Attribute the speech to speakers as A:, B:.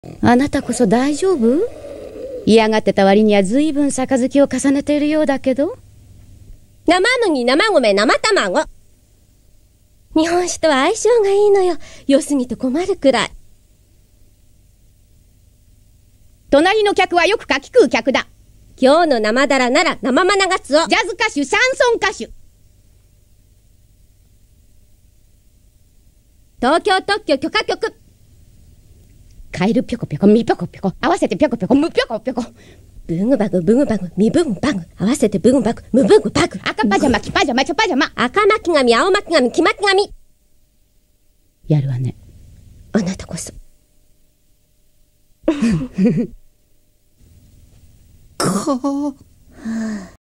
A: あなたこそ大丈夫？嫌がってた割には随分杯を重ねているようだけど。
B: 生麦、生米、生卵。日本酒とは相性がいいのよ。良すぎて困るくらい。
A: 隣の客はよくかき食う客だ。
B: 今日の生だらなら生マナガツオ。
A: ジャズ歌手、シャンソン歌手。
B: 東京特許許可局。
A: カエルぴょこぴょこ、みぴょこぴょこ、合わせてぴょこぴょこ、むぴょこぴょこ。
B: ブグバグ、ブグバグ、ミブグバグ。合わせてブグバグ、ムブグバグ。
A: 赤パジャマ、黄パジャマ、茶パジャマ。
B: 赤巻紙、青巻紙、黄巻紙。
A: やるわね。
B: あなたこそ。
C: か